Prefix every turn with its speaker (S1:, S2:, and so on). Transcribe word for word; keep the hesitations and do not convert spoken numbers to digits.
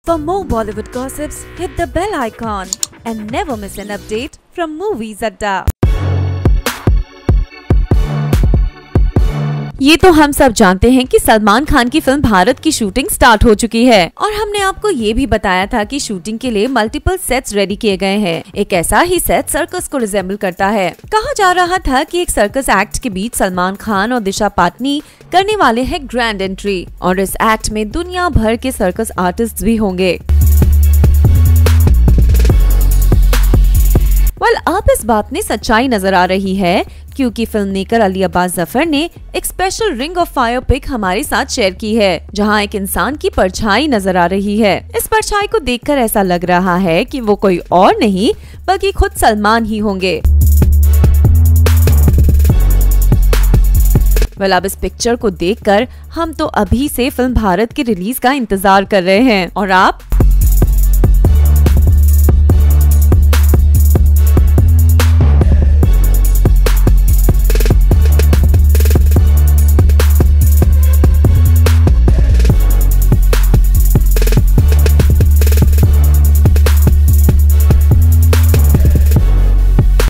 S1: For more Bollywood gossips, hit the bell icon and never miss an update from Movies Adda. ये तो हम सब जानते हैं कि सलमान खान की फिल्म भारत की शूटिंग स्टार्ट हो चुकी है और हमने आपको ये भी बताया था कि शूटिंग के लिए मल्टीपल सेट्स रेडी किए गए हैं। एक ऐसा ही सेट सर्कस को रिजेंबल करता है। कहा जा रहा था कि एक सर्कस एक्ट के बीच सलमान खान और दिशा पाटनी करने वाले हैं ग्रैंड एंट्री और इस एक्ट में दुनिया भर के सर्कस आर्टिस्ट भी होंगे। वेल well, अब इस बात में सच्चाई नजर आ रही है क्योंकि फिल्म मेकर अली अब्बास जफर ने एक special ring of fire pic हमारे साथ शेयर की है जहां एक इंसान की परछाई नजर आ रही है। इस परछाई को देखकर ऐसा लग रहा है कि वो कोई और नहीं बल्कि खुद सलमान ही होंगे। वेल well, अब इस पिक्चर को देखकर हम तो अभी से फिल्म भारत के रिलीज का इंतजार कर रहे हैं और आप